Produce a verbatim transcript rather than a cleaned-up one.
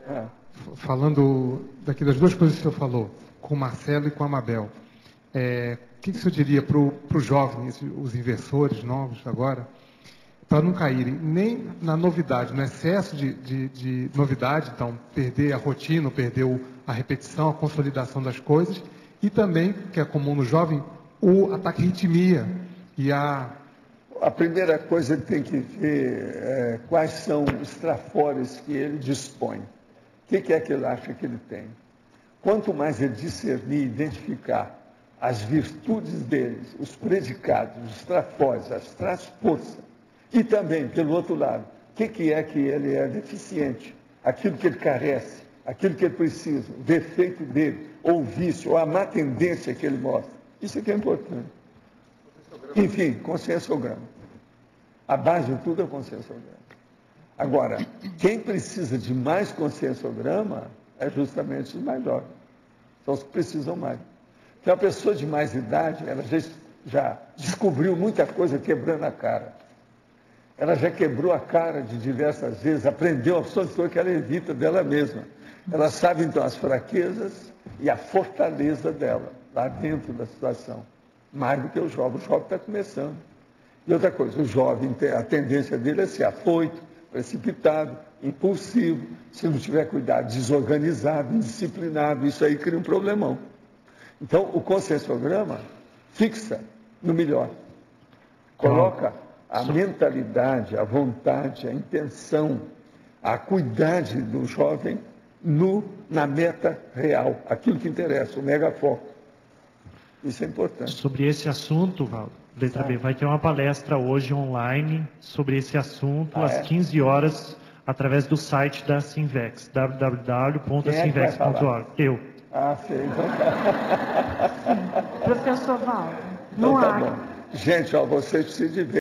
É. Falando daqui das duas coisas que o senhor falou, com o Marcelo e com a Mabel, é, o que, que o senhor diria para os jovens, os inversores novos agora, para não caírem nem na novidade, no excesso de, de, de novidade, então perder a rotina, perder o, a repetição, a consolidação das coisas, e também, que é comum no jovem, o ataque ritmia e a... A primeira coisa que tem que ver é, quais são os trafores que ele dispõe. O que, que é que ele acha que ele tem? Quanto mais ele discernir, identificar as virtudes deles, os predicados, os trafores, as traz-força, e também, pelo outro lado, o que, que é que ele é deficiente, aquilo que ele carece, aquilo que ele precisa, o defeito dele, ou o vício, ou a má tendência que ele mostra. Isso aqui é importante. Enfim, conscienciograma. A base de tudo é o conscienciograma. Agora, quem precisa de mais conscienciograma é justamente os mais jovens. São os que precisam mais. Porque uma pessoa de mais idade, ela já, já descobriu muita coisa quebrando a cara. Ela já quebrou a cara de diversas vezes, aprendeu a pessoa que ela evita dela mesma. Ela sabe, então, as fraquezas e a fortaleza dela, lá dentro da situação. Mais do que o jovem. O jovem está começando. E outra coisa, o jovem, a tendência dele é ser afoito, precipitado, impulsivo, se não tiver cuidado, desorganizado, indisciplinado, isso aí cria um problemão. Então, o conscienciograma fixa no melhor. Coloca a mentalidade, a vontade, a intenção, a cuidade do jovem no, na meta real, aquilo que interessa, o megafoco. Isso é importante. Sobre esse assunto, Valdo, letra B, vai ter uma palestra hoje online sobre esse assunto, ah, às é? quinze horas, através do site da Sinvex, w w w ponto sinvex ponto org. Eu. Ah, sei. Então tá. Professor Valdo, Então não tá há... bom. Gente, ó, vocês precisam de ver.